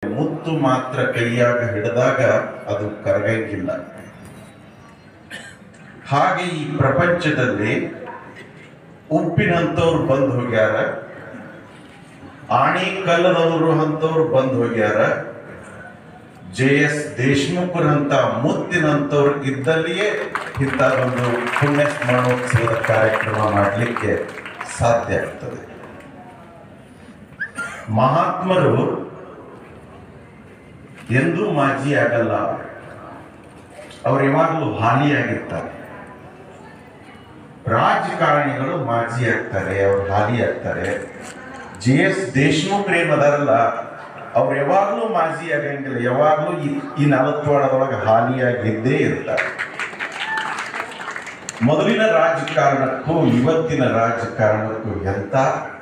ಮುತ್ತು ಮಾತ್ರ ಕೈಯಾಗ ಹಿಡಿದಾಗ ಅದು ಕರಗಂಗಿಲ್ಲ. ಹಾಗೆ ಈ ಪ್ರಪಂಚದಲ್ಲಿ ಉಪ್ಪಿನಂತವ್ರು ಬಂದು ಹೋಗ್ಯಾರ, ಆಣಿಕಲ್ಲದವರು ಅಂತವ್ರು ಬಂದು ಹೋಗ್ಯಾರ, JS ದೇಶಮುಖರಂತ ಮುತ್ತಿನಂತವ್ರು ಇದ್ದಲ್ಲಿಯೇ ಇಂಥ ಒಂದು ಪುಣ್ಯ ಸ್ಮರಣೋತ್ಸವದ ಕಾರ್ಯಕ್ರಮ ಮಾಡಲಿಕ್ಕೆ ಸಾಧ್ಯ ಆಗ್ತದೆ. ಮಹಾತ್ಮರು ಎಂದೂ ಮಾಜಿ ಆಗಲ್ಲ, ಅವ್ರು ಯಾವಾಗಲೂ ಹಾಲಿಯಾಗಿರ್ತಾರೆ. ರಾಜಕಾರಣಿಗಳು ಮಾಜಿ ಆಗ್ತಾರೆ, ಅವ್ರು ಹಾಲಿ ಆಗ್ತಾರೆ. JS ದೇಶಮುಖರು ಏನದಾರಲ್ಲ, ಅವ್ರು ಯಾವಾಗಲೂ ಮಾಜಿ ಆಗಂಗಿಲ್ಲ, ಯಾವಾಗಲೂ ಈ 40 ವಾರದೊಳಗೆ ಹಾಲಿಯಾಗಿದ್ದೇ ಇರ್ತಾರೆ. ಮೊದಲಿನ ರಾಜಕಾರಣಕ್ಕೂ ಇವತ್ತಿನ ರಾಜಕಾರಣಕ್ಕೂ ಎಂತ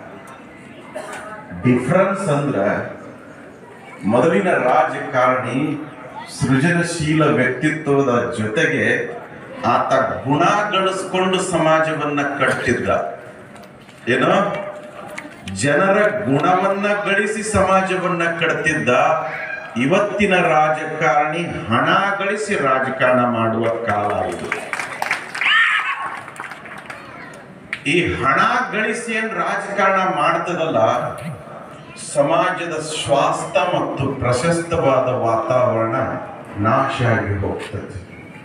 ಡಿಫರೆನ್ಸ್ ಅಂದ್ರೆ, ಮೊದಲಿನ ರಾಜಕಾರಣಿ ಸೃಜನಶೀಲ ವ್ಯಕ್ತಿತ್ವದ ಜೊತೆಗೆ ಆತ ಗುಣ ಗಳಿಸ್ಕೊಂಡು ಸಮಾಜವನ್ನ ಕಟ್ಟಿದ್ದ. ಏನೋ ಜನರ ಗುಣವನ್ನ ಗಳಿಸಿ ಸಮಾಜವನ್ನ ಕಟ್ತಿದ್ದ. ಇವತ್ತಿನ ರಾಜಕಾರಣಿ ಹಣ ಗಳಿಸಿ ರಾಜಕಾರಣ ಮಾಡುವ ಕಾಲ ಇದು. ಈ ಹಣ ಗಳಿಸಿ ಏನ್ ರಾಜಕಾರಣ ಮಾಡ್ತದಲ್ಲ, ಸಮಾಜದ ಸ್ವಾಸ್ಥ್ಯ ಮತ್ತು ಪ್ರಶಸ್ತವಾದ ವಾತಾವರಣ ನಾಶ ಆಗಿ ಹೋಗ್ತದೆ.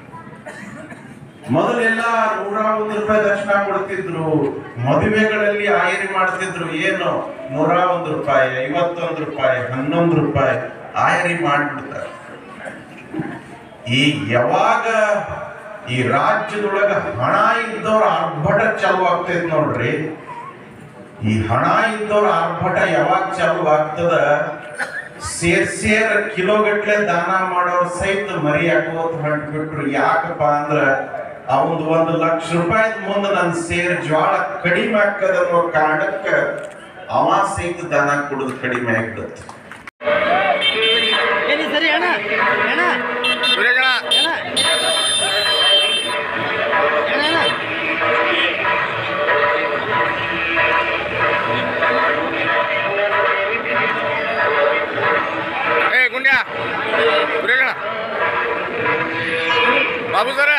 ಮೊದಲೆಲ್ಲ 101 ರೂಪಾಯಿ ದರ್ಶನ ಕೊಡ್ತಿದ್ರು, ಮದುವೆಗಳಲ್ಲಿ ಆಯರಿ ಮಾಡ್ತಿದ್ರು. ಏನು 101 ರೂಪಾಯಿ, 51 ರೂಪಾಯಿ, 11 ರೂಪಾಯಿ ಆಯರಿ ಮಾಡ್ಬಿಡ್ತಾರೆ. ಈ ಯಾವಾಗ ಈ ರಾಜ್ಯದೊಳಗ ಹಣ ಇದ್ದವ್ರ ಆರ್ಭಟ ಚಾಲು ಆಗ್ತೈತಿ ನೋಡ್ರಿ. ಈ ಹಣ ಇದ್ದವ್ರ ಆರ್ಭಟ ಯಾವಾಗ ಚಾಲು ಆಗ್ತದ, ಸೇರ್ ಕಿಲೋಗಟ್ಲೆ ದಾನ ಮಾಡೋರು ಸಹಿತ ಮರಿ ಹಾಕೋತ ಹೊಂಟ್ಬಿಟ್ರು. ಯಾಕಪ್ಪ ಅಂದ್ರ ಅವಂದು 1 ಲಕ್ಷ ರೂಪಾಯಿ ಮುಂದೆ ನನ್ನ ಸೇರ್ ಜ್ವಾಳ ಕಡಿಮೆ ಆಗ್ತದ ಅನ್ನೋ ಕಾರಣಕ್ಕೆ ಅವ ಸಹಿತ ದಾನ ಕೊಡೋದು ಕಡಿಮೆ ಆಗ್ಬಿಡುತ್ತೆ. बाबू सर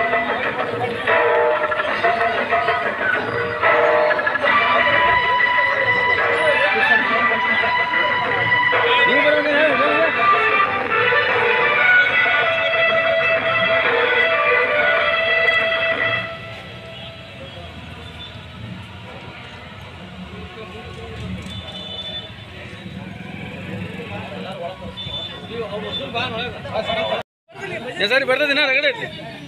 सर ಬರ್ತಾ ದಿನ ರಗಡೆ ಐತಿ.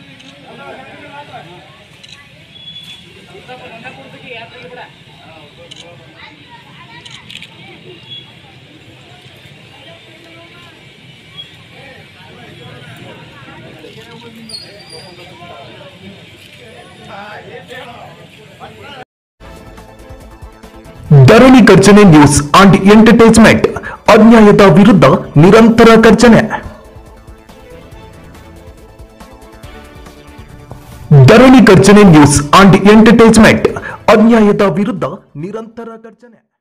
Dharani Garjane news and entertainment. ಅನ್ಯಾಯದ ವಿರುದ್ಧ ನಿರಂತರ ಗರ್ಜನೆ. Dharani Garjane news and entertainment. ಅನ್ಯಾಯದ ವಿರುದ್ಧ ನಿರಂತರ ಗರ್ಜನೆ.